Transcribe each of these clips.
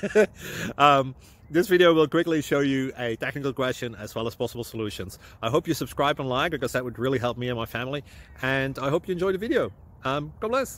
This video will quickly show you a technical question as well as possible solutions. I hope you subscribe and like, because that would really help me and my family. And I hope you enjoy the video. God bless.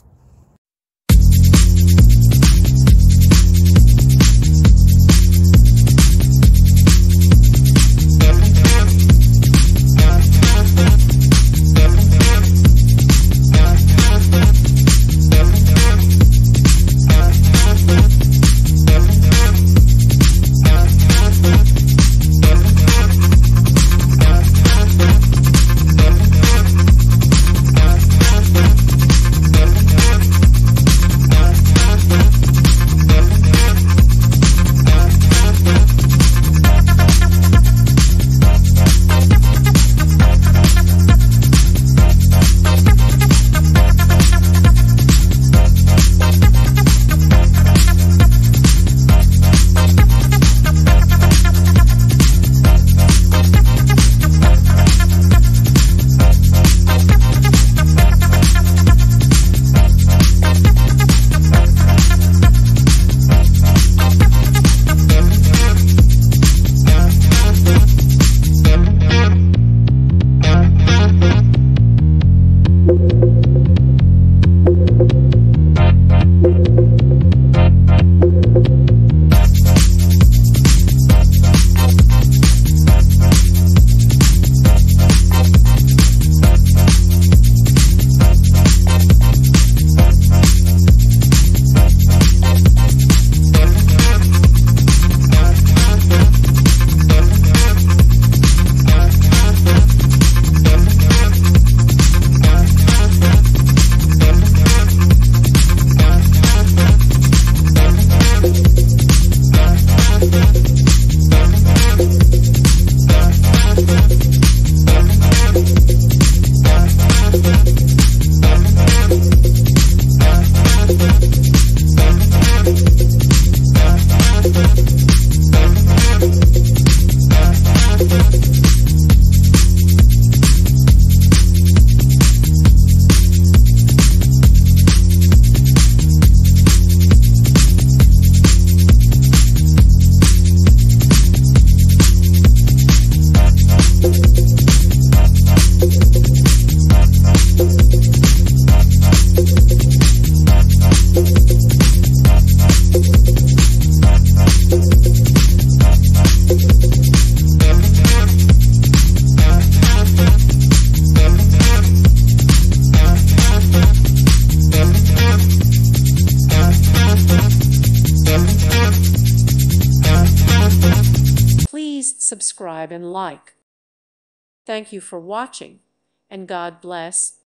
Please subscribe and like. Thank you for watching, and God bless.